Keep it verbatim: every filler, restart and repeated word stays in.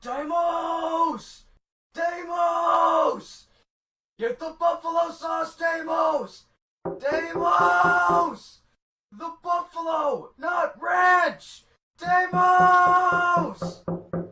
Deimos! Deimos! Get the buffalo sauce, Deimos! Deimos! The buffalo, not ranch! Deimos!